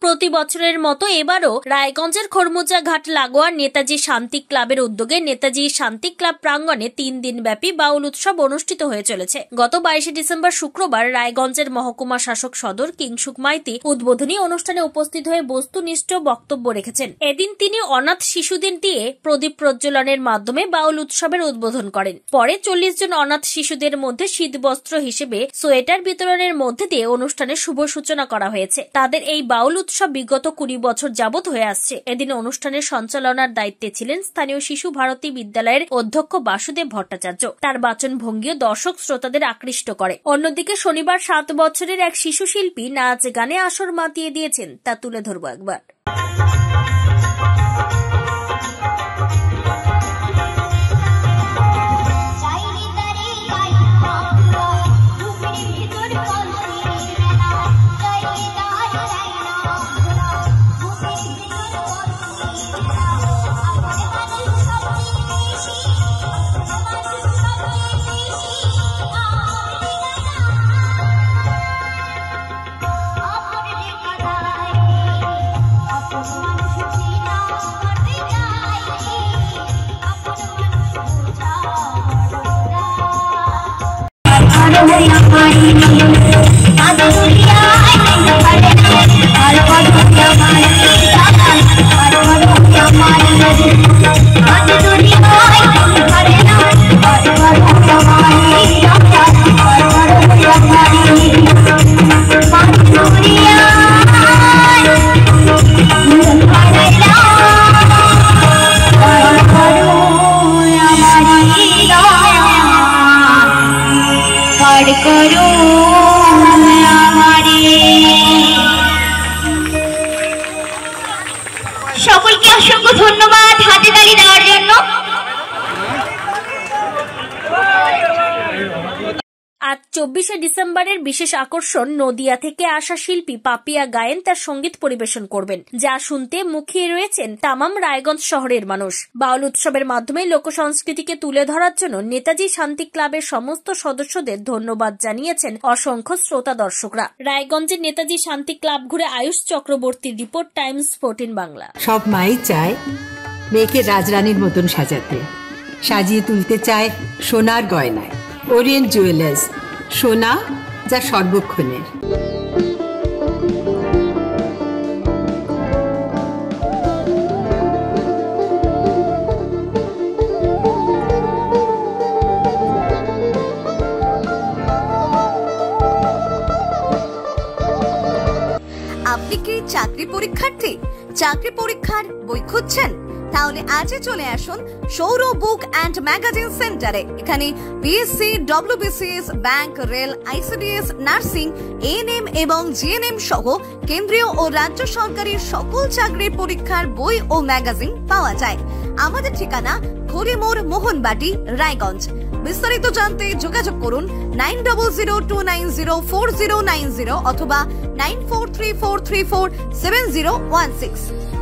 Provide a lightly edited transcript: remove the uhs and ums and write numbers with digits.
প্রতি বছরের মতো এবারও রায়গঞ্জের খরমুজা ঘাট লাগোয়া নেতাজি শান্তি ক্লাবের উদ্যোগে নেতাজি শান্তি ক্লাব প্রাঙ্গণে 3 দিন ব্যাপী বাউল উৎসব অনুষ্ঠিত হয়ে চলেছে। গত 22 ডিসেম্বর শুক্রবার রায়গঞ্জের মহকুমা শাসক সদর কিংসুক মাইতি উদ্বোধনী অনুষ্ঠানে উপস্থিত হয়ে বস্তুনিষ্ঠ বক্তব্য রেখেছেন। এদিন তিনি অনাথ শিশুদের দিয়ে প্রদীপ প্রজ্বলনের মাধ্যমে বাউল উৎসবের উদ্বোধন করেন। পরে 40 জন অনাথ শিশুদের মধ্যে শীতবস্ত্র হিসেবে সোয়েটার বিতরণের মধ্যে দিয়ে অনুষ্ঠানের শুভ সূচনা করা হয়েছে। তাদের এই বাউল উৎসব বিগত 20 বছর যাবৎ হয়ে আসছে। এদিন অনুষ্ঠানের সঞ্চালনার দায়িত্বে ছিলেন স্থানীয় শিশু ভারতী বিদ্যালয়ের অধ্যক্ষ বাসুদেব ভট্টাচার্য। তার বাচন ভঙ্গিও দর্শক শ্রোতাদের আকৃষ্ট করে। অন্যদিকে শনিবার 7 বছরের এক শিশু শিল্পী নাচ গানে আসর মাতিয়ে দিয়েছেন, তা তুলে ধরব একবার। সকলকে অসংখ্য ধন্যবাদ হাতে তালি দেওয়ার জন্য। আজ 24 ডিসেম্বরের বিশেষ আকর্ষণ নদিয়া থেকে আসা শিল্পী পাপিয়া গায়েন তার সঙ্গীত পরিবেশন করবেন, যা শুনতে মুখিয়ে রয়েছেন তামাম রায়গঞ্জ শহরের মানুষ। বাউল উৎসবের মাধ্যমে লোকসংস্কৃতিকে তুলে ধরার জন্য নেতাজি শান্তি ক্লাবের সমস্ত সদস্যদের ধন্যবাদ জানিয়েছেন অসংখ্য শ্রোতা দর্শকরা। রায়গঞ্জের নেতাজি শান্তি ক্লাব ঘুরে আয়ুষ চক্রবর্তীর রিপোর্ট, টাইমস 14 বাংলা। সব মাই চায় মেয়েকে রাজরানীর মতন সাজাতে, সাজিয়ে তুলতে চায় সোনার গয়নায়। ওরিয়েন্ট জুয়েলার্স, সোনা যা সর্বক্ষণের। আপনি কি চাকরি পরীক্ষার্থী? চাকরি পরীক্ষার বই খুঁজছেন? তাহলে আজই চলে আসুন সৌরভ বুক অ্যান্ড ম্যাগাজিন সেন্টারে। এখানে BSc, WBCS, bank, rail, ICDS, nursing, ANM এবং জিএনএম সহ কেন্দ্রীয় ও রাজ্য সরকারের সকল চাকরির পরীক্ষার বই ও ম্যাগাজিন পাওয়া যায়। আমাদের ঠিকানা খড়িমোড়, মোহনবাটি, রায়গঞ্জ। বিস্তারিত জানতে যোগাযোগ করুন 9002904090 অথবা 9434347016।